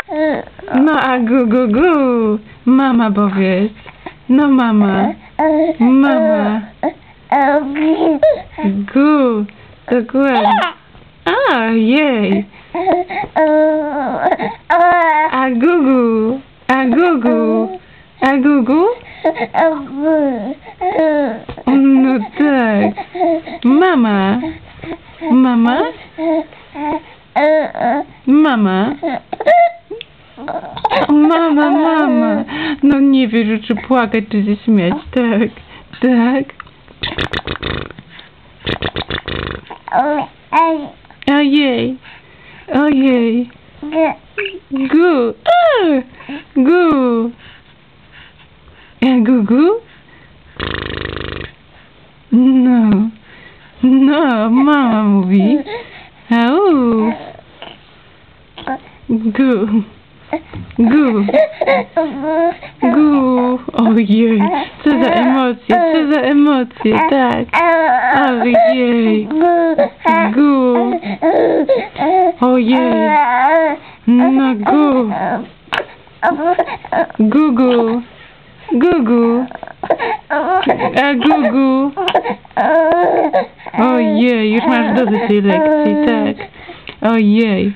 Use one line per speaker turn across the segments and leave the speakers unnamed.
No a gu, gu, gu. Mama powiedz. No mama. Mama. Gu. Dokładnie. A, jej. A gugu. A gugu. A gugu? No tak. Mama. Mama? Mama? Mama, mama. No nie wiesz, czy płakać, czy się śmiać. Tak, tak. Ojej. Ojej. Gu. Gu. Gugu? No. No, mama mówi. Au. Gu. Gu. Gu. Ojej. Co za emocje, co za emocje, tak. Ojej. Gu. Ojej. No gu. Gugu. Gugu. A gugu. Ojej, już masz dosyć tej lekcji, tak. Ojej.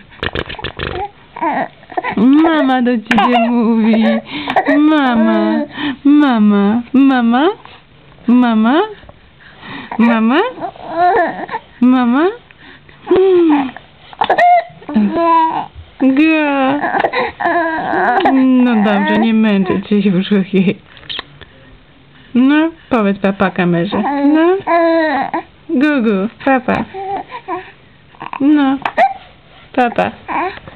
Mama do ciebie mówi. Mama. Mama. Mama? Mama? Mama? Mama? Ga. No dobrze, nie męczę cię już, ojej. No, powiedz papa kamerze. No. Gugu, papa. No, papa.